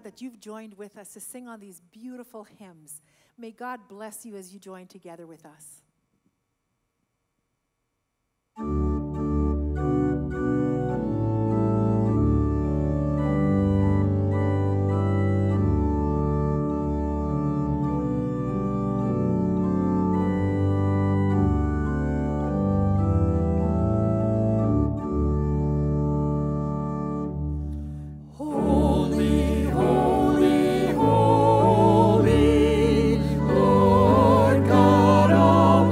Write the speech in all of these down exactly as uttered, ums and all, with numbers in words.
that you've joined with us to sing on these beautiful hymns. May God bless you as you join together with us. Lord God Almighty.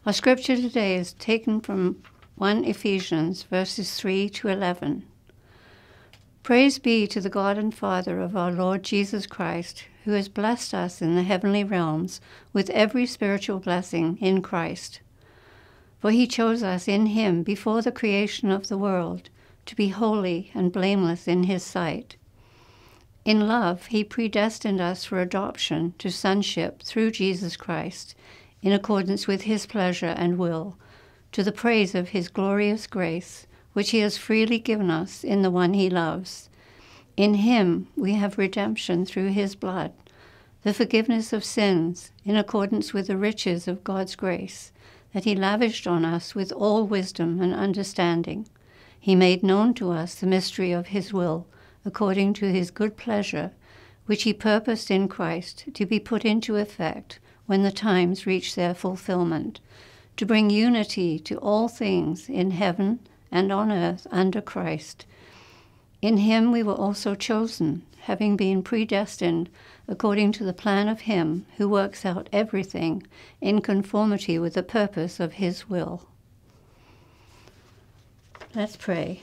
Our scripture today is taken from First Ephesians verses three to eleven. Praise be to the God and Father of our Lord Jesus Christ, who has blessed us in the heavenly realms with every spiritual blessing in Christ. For he chose us in him before the creation of the world to be holy and blameless in his sight. In love, he predestined us for adoption to sonship through Jesus Christ, in accordance with his pleasure and will, to the praise of his glorious grace, which he has freely given us in the one he loves. In him we have redemption through his blood, the forgiveness of sins, in accordance with the riches of God's grace, that he lavished on us with all wisdom and understanding. He made known to us the mystery of his will, according to his good pleasure, which he purposed in Christ to be put into effect when the times reach their fulfillment, to bring unity to all things in heaven and on earth under Christ. In him we were also chosen, having been predestined according to the plan of him who works out everything in conformity with the purpose of his will. Let's pray.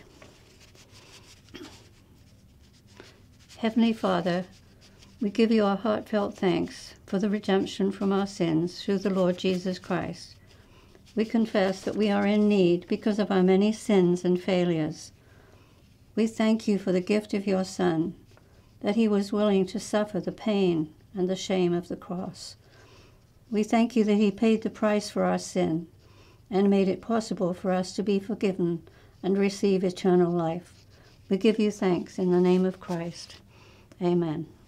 Heavenly Father, we give you our heartfelt thanks for the redemption from our sins through the Lord Jesus Christ. We confess that we are in need because of our many sins and failures. We thank you for the gift of your Son, that he was willing to suffer the pain and the shame of the cross. We thank you that he paid the price for our sin and made it possible for us to be forgiven and receive eternal life. We give you thanks in the name of Christ. Amen.